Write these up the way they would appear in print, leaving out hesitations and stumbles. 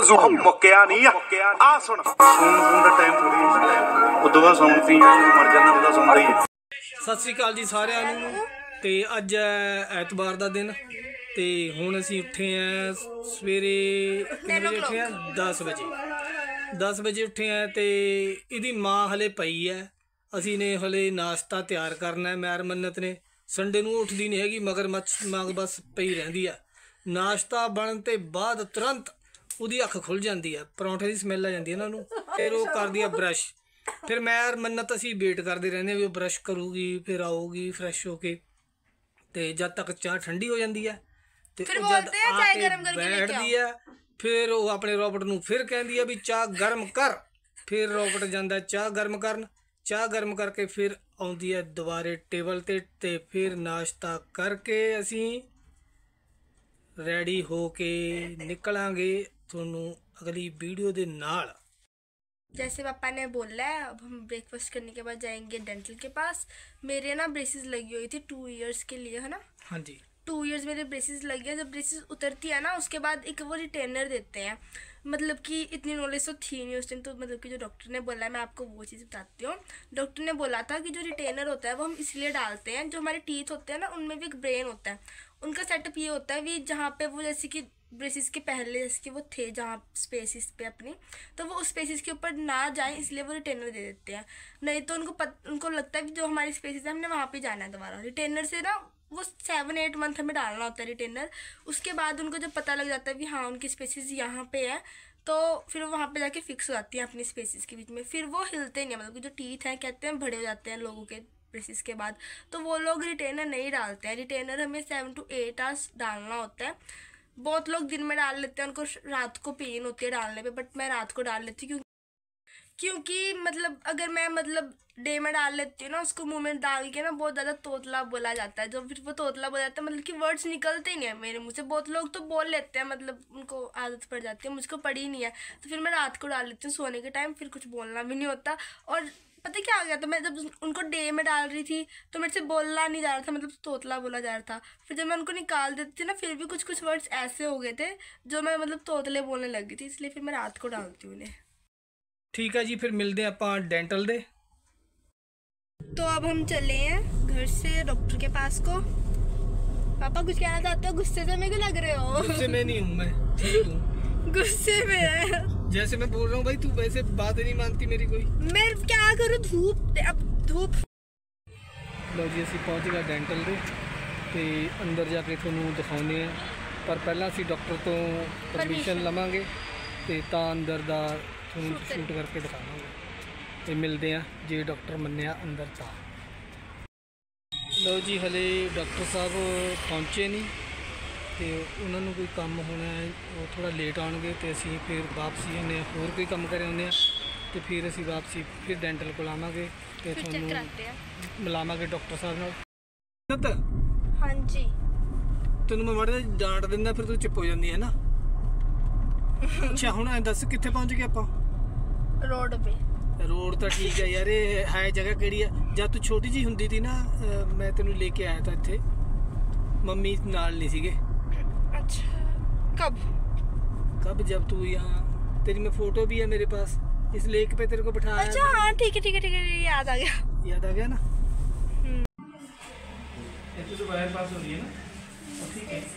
मुक्या नहीं आ सुन दा टाइम थोड़ी उदों बाद सुनती मर जाना ਉਹਦਾ ਸੁਣਦਾ ਹੀ। सत श्री अकाल जी सारिਆਂ ਨੂੰ। ਤੇ ਅੱਜ ਐਤਵਾਰ ਦਾ ਦਿਨ ਤੇ ਹੁਣ ਅਸੀਂ ਉੱਠੇ ਆ ਸਵੇਰੇ ਕਿੰਨੇ ਵਜੇ ਉੱਠੇ ਆ 10 ਵਜੇ ਉੱਠੇ ਆ ਤੇ ਇਹਦੀ ਮਾਂ ਹਲੇ ਪਈ ਹੈ। ਅਸੀਂ ਨੇ ਹਲੇ ਨਾਸ਼ਤਾ ਤਿਆਰ ਕਰਨਾ ਹੈ। ਮੈਂ ਮੰਨਤ ਨੇ ਸੰਡੇ ਨੂੰ ਉੱਠਦੀ ਨਹੀਂ ਹੈਗੀ ਮਗਰ ਮਾਂ ਬਸ ਪਈ ਰਹਿੰਦੀ ਆ। ਨਾਸ਼ਤਾ ਬਣਨ ਤੇ ਬਾਅਦ ਤੁਰੰਤ ਉਹਦੀ ਅੱਖ ਖੁੱਲ ਜਾਂਦੀ ਹੈ, ਪਰੌਂਠੇ ਦੀ ਸਮੈਲ ਆ ਜਾਂਦੀ ਹੈ ਨਾ ਉਹਨੂੰ। ਫਿਰ ਉਹ ਕਰਦੀ ਆ ਬਰਸ਼। फिर मैं और मन्नत असी वेट करते रहने भी ब्रश करूगी फिर आऊगी फ्रैश होके तो जब तक चाह ठंडी हो जाती है तो जब आके बैठती है फिर वो अपने रॉबर्ट नूं फिर कहती है भी चाह गर्म कर। फिर रॉबर्ट जाता चाह गर्म करन, चाह गर्म करके फिर आउंदी है दोबारे टेबल ते फिर नाश्ता करके असी रेडी हो के निकलांगे तुहानूं अगली वीडियो दे नाल। जैसे पापा ने बोला है अब हम ब्रेकफास्ट करने के बाद जाएंगे डेंटल के पास। मेरे ना ब्रेसेस लगी हुई थी 2 इयर्स के लिए, है ना। हाँ जी 2 इयर्स मेरे ब्रेसेस लगी है। जब ब्रेसेस उतरती है ना उसके बाद एक वो रिटेनर देते हैं। मतलब कि इतनी नॉलेज तो थी नहीं उस टाइम, तो मतलब कि जो डॉक्टर ने बोला है मैं आपको वो चीज़ बताती हूँ। डॉक्टर ने बोला था कि जो रिटेनर होता है वो हम इसलिए डालते हैं, जो हमारे टीथ होते हैं ना उनमें भी एक ब्रेन होता है। उनका सेटअप ये होता है भी जहाँ पे वो जैसे कि ब्रेसेस के पहले जैसे कि वो थे जहाँ स्पेसिस पे अपनी, तो वो उस स्पेसिस के ऊपर ना जाए इसलिए वो रिटेनर दे देते हैं। नहीं तो उनको लगता है कि जो हमारी स्पेसिस है हमने वहाँ पे जाना है दोबारा। रिटेनर से ना वो 7-8 मंथ हमें डालना होता है रिटेनर। उसके बाद उनको जब पता लग जाता है कि हाँ उनकी स्पेसिस यहाँ पे है तो फिर वो वहाँ पे जाके फिक्स हो जाती हैं अपनी स्पेसिस के बीच में। फिर वो हिलते नहीं, मतलब कि जो टीथ हैं कहते हैं बड़े हो जाते हैं लोगों के ब्रेसेस के बाद, तो वो लोग रिटेनर नहीं डालते हैं। रिटेनर हमें 7 to 8 आवर्स डालना होता है। बहुत लोग दिन में डाल लेते हैं, उनको रात को पेन होती है डालने पे, बट मैं रात को डाल लेती हूँ क्योंकि मतलब अगर मैं मतलब डे में डाल लेती हूँ ना उसको मुंह में डाल के ना बहुत ज़्यादा तोतला बोला जाता है। जो फिर वो तोतला बोला जाता है मतलब कि वर्ड्स निकलते ही नहीं है मेरे मुँह से। बहुत लोग तो बोल लेते हैं, मतलब उनको आदत पड़ जाती है, मुझको पड़ी नहीं है। तो फिर मैं रात को डाल लेती हूँ सोने के टाइम, फिर कुछ बोलना भी नहीं होता। और पता क्या आ गया था, मैं जब उनको डे में डाल रही थी तो मेरे से बोलना नहीं जा रहा था, मतलब तोतला बोला जा रहा था। फिर जब मैं उनको निकाल देती थी ना फिर भी कुछ वर्ड्स ऐसे हो गए थे जो मैं मतलब तोतले बोलने लग गई थी, इसलिए फिर मैं रात को डालती हूँ उन्हें। ठीक है जी, फिर मिलते हैं आप डेंटल दे। तो अब हम चले हैं घर से डॉक्टर के पास को। पापा कुछ कहना चाहते हो? गुस्से से मेरे को लग रहे हो। गुस्से में नहीं हूँ मैं, ठीक हूँ। गुस्से में है जैसे मैं बोल रहा हूँ भाई तू वैसे बात नहीं मानती मेरी कोई। मैं क्या करूँ, धूप अब धूप। लो जी असी पहुँच गए डेंटल दे ते अंदर जाके थोनू दिखाने हैं, पर पहला असी डॉक्टर तो परमिशन लवांगे ते तां अंदर दा थोनू शूट करके दिखावांगे ते मिलते हैं जे डॉक्टर मन्निया अंदर ता। लो जी हले डॉक्टर साहब पहुँचे नहीं तो उन्होंने कोई काम होना है, वो थोड़ा लेट आएंगे तो असी फिर वापसी ने होर कोई काम करे आने तो फिर असी वापसी फिर डेंटल को आवांगे तो थोनू मिलावांगे डॉक्टर साहब नाल। हाँ जी तेन मैं माड़ा डांट दिंदा फिर तू चुप हो जाती है ना। अच्छा हुण दस कित्थे पहुँच गए आपां? रोड पे। रोड तो ठीक है यार, है जगह केड़ी है? जब तू छोटी जी हुंदी थी ना मैं तेनू लेके आया था इत्थे, मम्मी नाल नहीं सीगे। अच्छा कब? जब तू यहाँ, तेरी में फोटो भी है मेरे पास, इस लेक पे तेरे को बिठाया। अच्छा हाँ ठीक है याद आ गया ना। तो वायर पास हो रही है ना, ठीक है।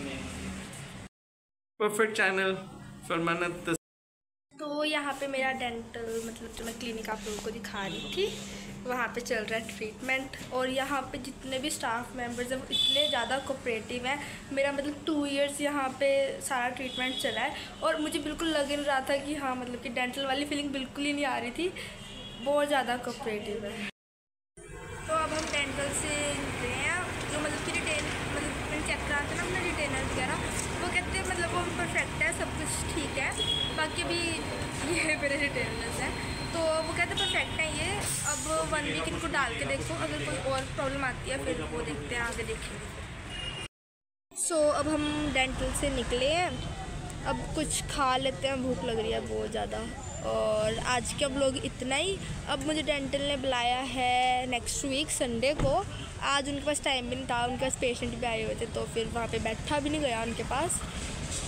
परफेक्ट चैनल फॉर मन्नत। तो यहाँ पे मेरा डेंटल मतलब जो मैं क्लिनिक आप लोगों को दिखा रही थी वहाँ पे चल रहा है ट्रीटमेंट। और यहाँ पे जितने भी स्टाफ मेंबर्स हैं वो इतने ज़्यादा कोऑपरेटिव हैं। मेरा मतलब 2 इयर्स यहाँ पे सारा ट्रीटमेंट चला है और मुझे बिल्कुल लग नहीं रहा था कि हाँ मतलब कि डेंटल वाली फीलिंग बिल्कुल ही नहीं आ रही थी। बहुत ज़्यादा कोऑपरेटिव है। तो अब हम डेंटल से निकले हैं, जो मतलब कि मतलब मैंने चेक करा था ना अपना रिटेनर वगैरह, वो कहते हैं मतलब वो परफेक्ट है, सब कुछ ठीक है। बाकी भी ये मेरे रिटेनर्स हैं तो वो कहते हैं परफेक्ट है ये। अब 1 वीक इनको डाल के देखो, अगर कोई और प्रॉब्लम आती है फिर वो देखते हैं, आगे देखेंगे। सो अब हम डेंटल से निकले हैं, अब कुछ खा लेते हैं, भूख लग रही है बहुत ज़्यादा। और आज का व्लॉग इतना ही। अब मुझे डेंटल ने बुलाया है नेक्स्ट वीक संडे को। आज उनके पास टाइम भी नहीं था, उनके पास पेशेंट भी आए हुए थे तो फिर वहाँ पे बैठा भी नहीं गया उनके पास।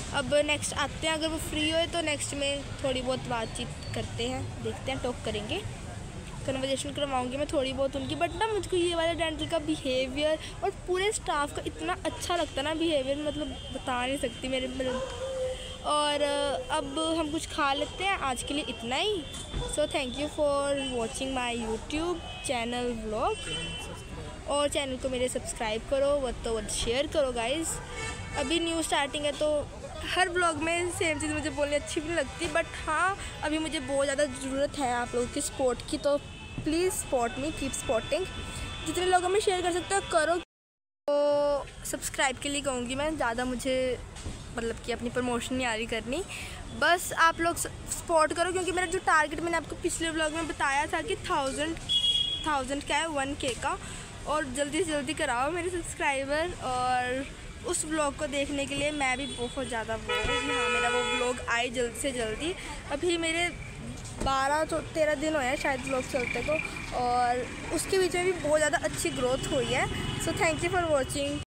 अब नेक्स्ट आते हैं, अगर वो फ्री हो तो नेक्स्ट में थोड़ी बहुत बातचीत करते हैं, देखते हैं, टॉक करेंगे, कन्वर्सेशन करवाऊंगी मैं थोड़ी बहुत उनकी। बट ना मुझको ये वाला डेंटल का बिहेवियर और पूरे स्टाफ का इतना अच्छा लगता ना बिहेवियर, मतलब बता नहीं सकती मेरे। और अब हम कुछ खा लेते हैं, आज के लिए इतना ही। So thank you for watching my YouTube channel vlog, और चैनल को मेरे सब्सक्राइब करो, वो शेयर करो गाइज़। अभी न्यू स्टार्टिंग है तो हर ब्लॉग में सेम चीज़ मुझे बोलनी अच्छी भी नहीं लगती, बट हाँ अभी मुझे बहुत ज़्यादा ज़रूरत है आप लोगों की सपोर्ट की, तो please support me, keep supporting, जितने लोगों में शेयर कर सकते हो करो। तो सब्सक्राइब के लिए कहूँगी मैं, ज़्यादा मुझे मतलब कि अपनी प्रमोशन नहीं आ रही करनी, बस आप लोग सपोर्ट करो, क्योंकि मेरा जो टारगेट मैंने आपको पिछले ब्लॉग में बताया था कि 1000 का है 1K का, और जल्दी से जल्दी कराओ मेरे सब्सक्राइबर। और उस व्लॉग को देखने के लिए मैं भी बहुत ज़्यादा वो हाँ मेरा वो व्लॉग आए जल्दी से जल्दी। अभी मेरे 12-13 दिन हुए हैं शायद व्लॉग चलते को, और उसके बीच में भी बहुत ज़्यादा अच्छी ग्रोथ हुई है। So thank you for watching.